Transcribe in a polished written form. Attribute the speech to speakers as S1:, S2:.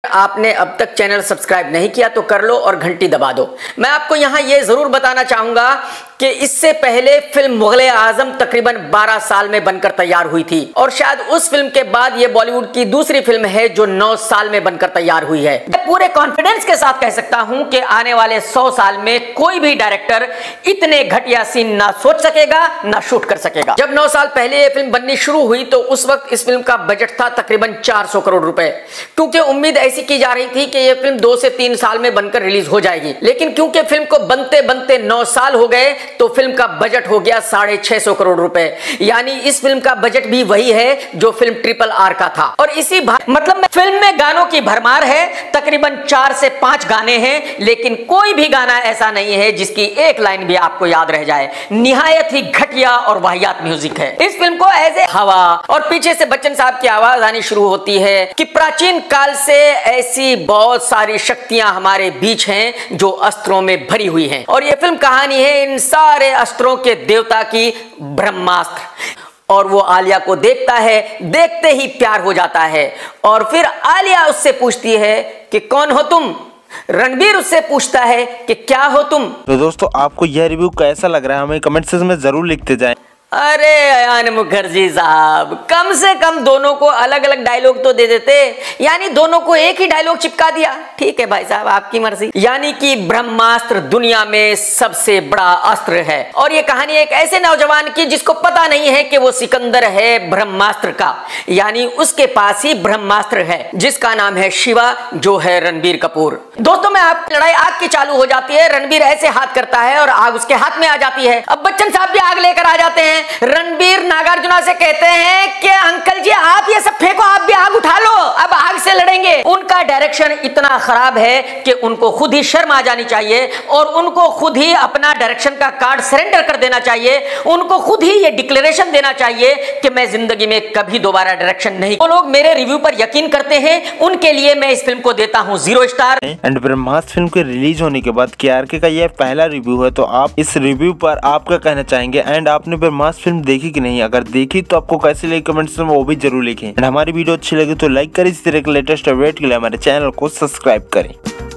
S1: आपने अब तक चैनल सब्सक्राइब नहीं किया तो कर लो और घंटी दबा दो। मैं आपको यहां यह जरूर बताना चाहूंगा कि इससे पहले फिल्म मुगल आजम तकरीबन 12 साल में बनकर तैयार हुई थी और शायद उस फिल्म के बाद यह बॉलीवुड की दूसरी फिल्म है जो 9 साल में बनकर तैयार हुई है। मैं पूरे कॉन्फिडेंस के साथ कह सकता हूं कि आने वाले 100 साल में कोई भी डायरेक्टर इतने घटिया सीन ना सोच सकेगा ना शूट कर सकेगा। जब 9 साल पहले यह फिल्म बननी शुरू हुई तो उस वक्त इस फिल्म का बजट था तकरीबन 400 करोड़ रुपए, क्योंकि उम्मीद ऐसी की जा रही थी कि यह फिल्म 2 से 3 साल में बनकर रिलीज हो जाएगी। लेकिन क्योंकि फिल्म को बनते बनते 9 साल हो गए तो फिल्म का बजट हो गया 650 करोड़ रुपए। यानी इस फिल्म का बजट भी वही है जो फिल्म RRR का था। और इसी मतलब फिल्म में गानों की भरमार है, तकरीबन 4 से 5 गाने हैं, लेकिन कोई भी गाना ऐसा नहीं है जिसकी एक लाइन भी आपको याद रह जाए। निहायत ही घटिया और वाहियात म्यूजिक है। इस फिल्म को ऐसे हवा और पीछे से बच्चन साहब की आवाज आनी शुरू होती है कि प्राचीन काल से ऐसी बहुत सारी शक्तियां हमारे बीच हैं जो अस्त्रों में भरी हुई हैं। और यह फिल्म कहानी है इन सारे अस्त्रों के देवता की, ब्रह्मास्त्र। और वो आलिया को देखता है, देखते ही प्यार हो जाता है। और फिर आलिया उससे पूछती है कि कौन हो तुम। रणबीर उससे पूछता है कि क्या हो तुम।
S2: तो दोस्तों आपको यह रिव्यू कैसा लग रहा है हमें कमेंट सेक्शन में जरूर लिखते जाएं।
S1: अरे अयान मुखर्जी साहब, कम से कम दोनों को अलग अलग डायलॉग तो दे देते, यानी दोनों को एक ही डायलॉग चिपका दिया। ठीक है भाई साहब, आपकी मर्जी। यानी कि ब्रह्मास्त्र दुनिया में सबसे बड़ा अस्त्र है और ये कहानी एक ऐसे नौजवान की जिसको पता नहीं है कि वो सिकंदर है ब्रह्मास्त्र का, यानी उसके पास ही ब्रह्मास्त्र है जिसका नाम है शिवा, जो है रणबीर कपूर। दोस्तों में आपकी लड़ाई आग की चालू हो जाती है। रणबीर ऐसे हाथ करता है और आग उसके हाथ में आ जाती है। अब बच्चन साहब भी आग लेकर आ जाते हैं। रणबीर नागार्जुना से कहते हैं कि अंकल जी आप ये सब फेंको, आप भी आग उठा लो, अब आग से लड़ेंगे। उनका डायरेक्शन इतना खराब है कि उनको खुद ही शर्म आ जानी चाहिए और उनको खुद ही अपना डायरेक्शन का कार्ड सरेंडर कर देना चाहिए। उनको खुद ही ये डिक्लेरेशन देना चाहिए कि मैं जिंदगी में कभी दोबारा डायरेक्शन नहीं। वो लोग मेरे रिव्यू पर यकीन करते हैं, उनके लिए मैं इस फिल्म को देता हूं 0 स्टार।
S2: एंड ब्रह्मास्त्र फिल्म के रिलीज होने के बाद KRK का यह पहला रिव्यू है, तो आप इस रिव्यू पर आप क्या कहना चाहेंगे। एंड आपने ब्रह्मास्त्र फिल्म देखी कि नहीं, अगर देखी तो आपको कैसे लगी कमेंट्स में वो भी जरूर लिखें। एंड हमारी वीडियो अच्छी लगी तो लाइक करें, इसी तरह के लेटेस्ट अपडेट के लिए हमारे चैनल को सब्सक्राइब करें।